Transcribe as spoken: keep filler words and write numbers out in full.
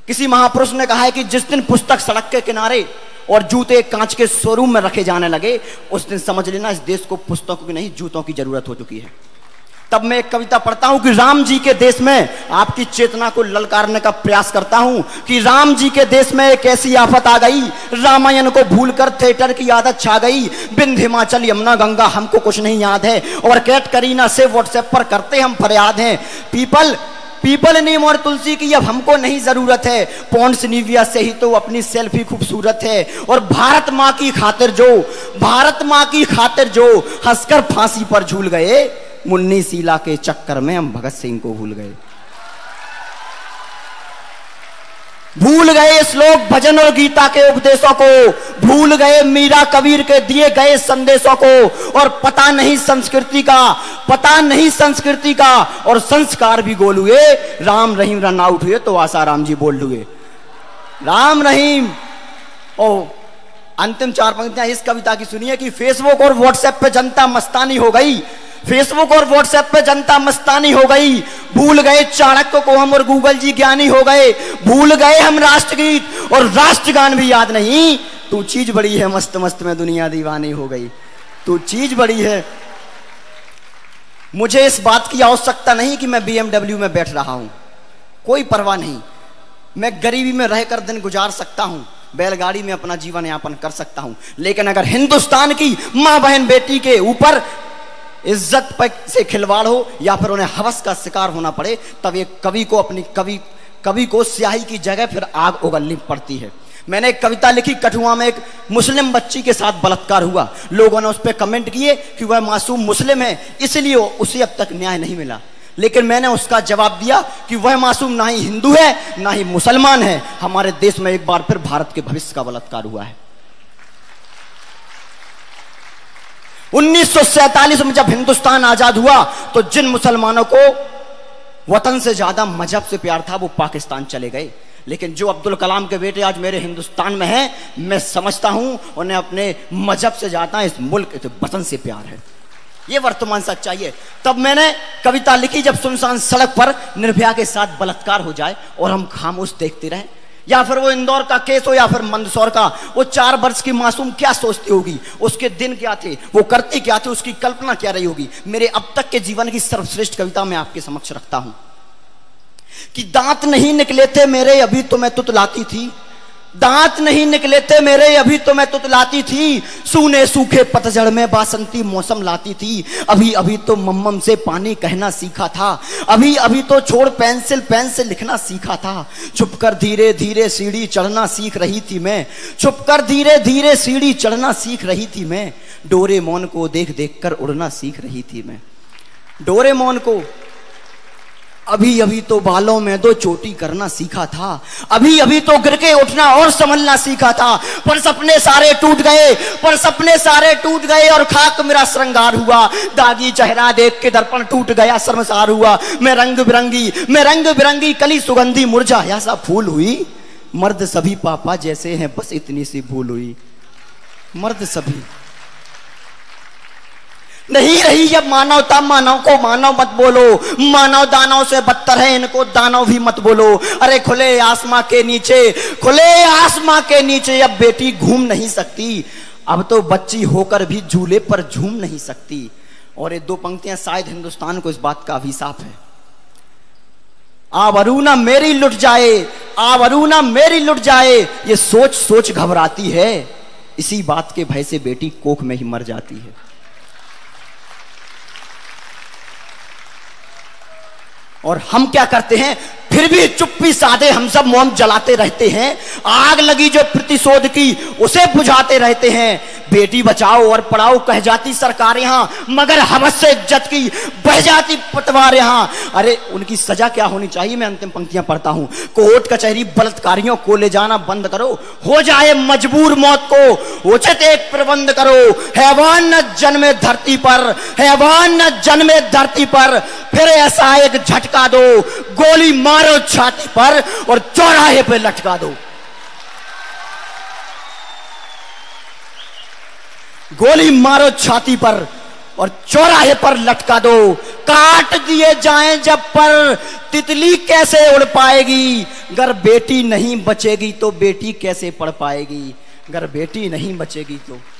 किसी महापुरुष ने कहा है कि जिस दिन पुस्तक सड़क के किनारे और जूते कांच के शोरूम में रखे जाने लगे, उस दिन समझ लेना इस देश को पुस्तकों की नहीं जूतों की जरूरत हो चुकी है। तब मैं एक कविता पढ़ता हूं कि राम जी के देश में आपकी चेतना को ललकारने का प्रयास करता हूं कि राम जी के देश में एक ऐसी आफत आ गई, रामायण को भूलकर थिएटर की आदत छा गई। बिंद हिमाचल यमुना गंगा हमको कुछ नहीं याद है, और कैट करीना से व्हाट्सएप पर करते हम फरियाद हैं। पीपल पीपल नीम और तुलसी की अब हमको नहीं जरूरत है, पॉन्ड्स निविया से ही तो अपनी सेल्फी खूबसूरत है। और भारत माँ की खातिर जो भारत माँ की खातिर जो हंसकर फांसी पर झूल गए, मुन्नी शीला के चक्कर में हम भगत सिंह को भूल गए। भूल गए श्लोक भजन और गीता के उपदेशों को, भूल गए मीरा कबीर के दिए गए संदेशों को। और पता नहीं संस्कृति का पता नहीं संस्कृति का और संस्कार भी गोल हुए। राम रहीम रन आउट हुए तो आसाराम जी बोल्ड हुए। राम रहीम। ओ अंतिम चार पंक्तियां इस कविता की सुनिए कि फेसबुक और व्हाट्सएप पे जनता मस्तानी हो गई, फेसबुक और व्हाट्सएप पे जनता मस्तानी हो गई। भूल गए चाणक्य को हम और गूगल जी ज्ञानी हो गए। भूल गए हम राष्ट्रगीत और राष्ट्रगान भी याद नहीं। तू चीज बड़ी है मस्त मस्त में दुनिया दीवानी हो गई। तू चीज बड़ी है। मुझे इस बात की आवश्यकता नहीं कि मैं बीएमडब्ल्यू में बैठ रहा हूं, कोई परवाह नहीं। मैं गरीबी में रहकर दिन गुजार सकता हूं, बैलगाड़ी में अपना जीवन यापन कर सकता हूं, लेकिन अगर हिंदुस्तान की मां बहन बेटी के ऊपर इज्जत से खिलवाड़ हो या फिर उन्हें हवस का शिकार होना पड़े, तब एक कवि को अपनी कवि कवि को स्याही की जगह फिर आग उगलनी पड़ती है। मैंने एक कविता लिखी, कठुआ में एक मुस्लिम बच्ची के साथ बलात्कार हुआ। लोगों ने उस पर कमेंट किए कि वह मासूम मुस्लिम है इसलिए उसे अब तक न्याय नहीं मिला। लेकिन मैंने उसका जवाब दिया कि वह मासूम ना ही हिंदू है ना ही मुसलमान है। हमारे देश में एक बार फिर भारत के भविष्य का बलात्कार हुआ है। उन्नीस सौ सैतालीस में जब हिंदुस्तान आजाद हुआ तो जिन मुसलमानों को वतन से ज्यादा मजहब से प्यार था वो पाकिस्तान चले गए। लेकिन जो अब्दुल कलाम के बेटे आज मेरे हिंदुस्तान में हैं, मैं समझता हूं उन्हें अपने मजहब से ज्यादा इस मुल्क इस वतन से प्यार है। ये वर्तमान सच्चाई है। तब मैंने कविता लिखी, जब सुनसान सड़क पर निर्भया के साथ बलात्कार हो जाए और हम खामोश देखते रहें, या फिर वो इंदौर का केस हो या फिर मंदसौर का, वो चार वर्ष की मासूम क्या सोचती होगी, उसके दिन क्या थे, वो करती क्या थी, उसकी कल्पना क्या रही होगी। मेरे अब तक के जीवन की सर्वश्रेष्ठ कविता मैं आपके समक्ष रखता हूं कि दांत नहीं निकले थे मेरे अभी तो मैं तुतलाती थी, दांत नहीं निकले थे मेरे अभी तो मैं तुतलाती थी, सूने सूखे पतझड़ में बासंती मौसम लाती थी, अभी अभी तो मम्मम से पानी कहना सीखा था, अभी अभी तो छोड़ पेंसिल पेन से लिखना सीखा था, छुपकर धीरे धीरे सीढ़ी चढ़ना सीख रही थी मैं, छुपकर धीरे धीरे सीढ़ी चढ़ना सीख रही थी मैं, डोरेमोन को देख देख कर उड़ना सीख रही थी मैं, डोरेमोन को अभी अभी तो बालों में दो चोटी करना सीखा था, अभी अभी तो गिर के उठना और संभलना सीखा था, पर सपने सारे टूट गए, पर सपने सारे टूट गए और खाक मेरा श्रृंगार हुआ, दागी चेहरा देख के दर्पण टूट गया शर्मसार हुआ, मैं रंग बिरंगी मैं रंग बिरंगी कली सुगंधी मुरझाया सा फूल हुई, मर्द सभी पापा जैसे हैं बस इतनी सी भूल हुई, मर्द सभी नहीं रही अब मानवता, मानव को मानव मत बोलो, मानव दानव से बदतर है इनको दानव भी मत बोलो, अरे खुले आसमां के नीचे खुले आसमां के नीचे अब बेटी घूम नहीं सकती, अब तो बच्ची होकर भी झूले पर झूम नहीं सकती। और ये दो पंक्तियां शायद हिंदुस्तान को इस बात का अभिशाप है। आबरू ना मेरी लुट जाए, आबरू ना मेरी लुट जाए, ये सोच सोच घबराती है, इसी बात के भय से बेटी कोख में ही मर जाती है। और हम क्या करते हैं, फिर भी चुप्पी साधे हम सब मोम जलाते रहते हैं, आग लगी जो प्रतिशोध की उसे बुझाते रहते हैं, बेटी बचाओ और पढ़ाओ कह जाती सरकार यहाँ, मगर हवस से इज्जत की बह जाती पतवार यहाँ। अरे उनकी सजा क्या होनी चाहिए, मैं अंतिम पंक्तियां पढ़ता हूं, कोर्ट कचहरी बलात्कारियों को ले जाना बंद करो, हो जाए मजबूर मौत को उचित एक प्रबंध करो, हैवान न जन्मे धरती पर, हैवान न जन्मे धरती पर, फिर ऐसा एक झटका दो, गोली मारो छाती पर और चौराहे पे लटका दो, गोली मारो छाती पर और चौराहे पर लटका दो। काट दिए जाएं जब पर, तितली कैसे उड़ पाएगी? अगर बेटी नहीं बचेगी तो बेटी कैसे पढ़ पाएगी? अगर बेटी नहीं बचेगी तो